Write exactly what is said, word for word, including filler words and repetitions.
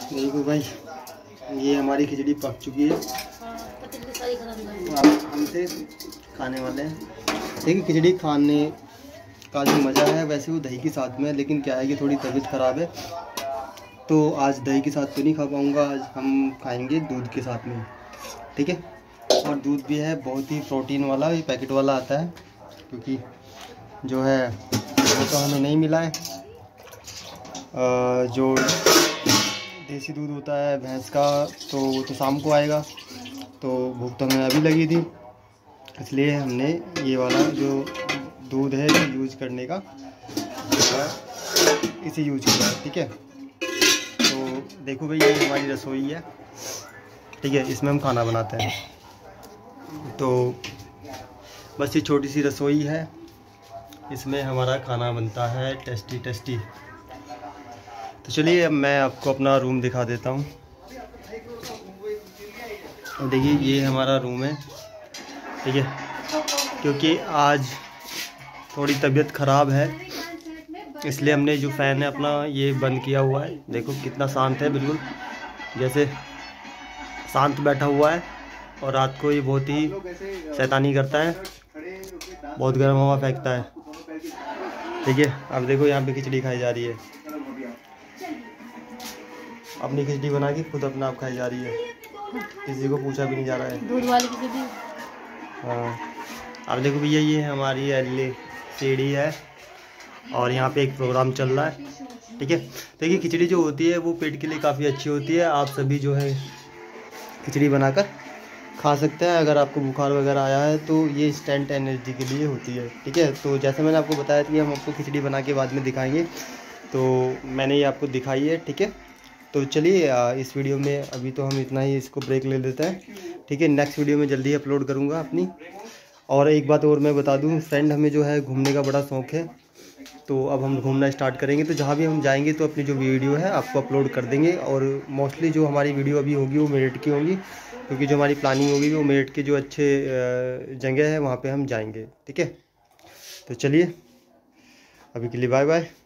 देखो भाई, ये हमारी खिचड़ी पक चुकी है। आप हमसे खाने वाले हैं। देखिए खिचड़ी खाने का जो मज़ा है वैसे वो दही के साथ में है, लेकिन क्या है कि थोड़ी तबीयत ख़राब है तो आज दही के साथ तो नहीं खा पाऊँगा। आज हम खाएंगे दूध के साथ में, ठीक है। और दूध भी है बहुत ही प्रोटीन वाला, ये पैकेट वाला आता है, क्योंकि जो है वो तो हमें नहीं मिला है। जो देसी दूध होता है भैंस का तो वो तो शाम को आएगा, तो भूख तो हमें अभी लगी थी, इसलिए हमने ये वाला जो दूध है जो यूज़ करने का इसे यूज किया, ठीक है। तो देखो भाई, ये हमारी रसोई है, ठीक है, इसमें हम खाना बनाते हैं। तो बस ये छोटी सी रसोई है, इसमें हमारा खाना बनता है टेस्टी टेस्टी। तो चलिए अब मैं आपको अपना रूम दिखा देता हूँ। और देखिए ये हमारा रूम है, ठीक है, क्योंकि आज थोड़ी तबीयत ख़राब है इसलिए हमने जो फ़ैन है अपना ये बंद किया हुआ है। देखो कितना शांत है, बिल्कुल जैसे शांत बैठा हुआ है। और रात को ये बहुत ही शैतानी करता है, बहुत गर्म हवा फेंकता है, ठीक है। अब देखो यहाँ पे खिचड़ी खाई जा रही है, अपनी खिचड़ी बना के खुद अपना आप खाई जा रही है, किसी को पूछा भी नहीं जा रहा है। दूध वाली खिचड़ी। हाँ, अब देखो भैया ये हमारी एल सीढ़ी है और यहाँ पे एक प्रोग्राम चल रहा है, ठीक है। देखिए खिचड़ी जो होती है वो पेट के लिए काफ़ी अच्छी होती है। आप सभी जो है खिचड़ी बनाकर खा सकते हैं। अगर आपको बुखार वगैरह आया है तो ये इंस्टेंट एनर्जी के लिए होती है, ठीक है। तो जैसे मैंने आपको बताया था कि हम आपको खिचड़ी बना के बाद में दिखाएंगे, तो मैंने ये आपको दिखाई है, ठीक है। तो चलिए इस वीडियो में अभी तो हम इतना ही, इसको ब्रेक ले लेते हैं, ठीक है। नेक्स्ट वीडियो में जल्दी अपलोड करूँगा अपनी। और एक बात और मैं बता दूँ फ्रेंड, हमें जो है घूमने का बड़ा शौक़ है, तो अब हम घूमना स्टार्ट करेंगे। तो जहाँ भी हम जाएंगे तो अपनी जो वीडियो है आपको अपलोड कर देंगे। और मोस्टली जो हमारी वीडियो अभी होगी वो मेरठ की होगी, क्योंकि जो हमारी प्लानिंग होगी वो मेरठ के जो अच्छे जगह है वहाँ पे हम जाएंगे, ठीक है। तो चलिए अभी के लिए बाय बाय।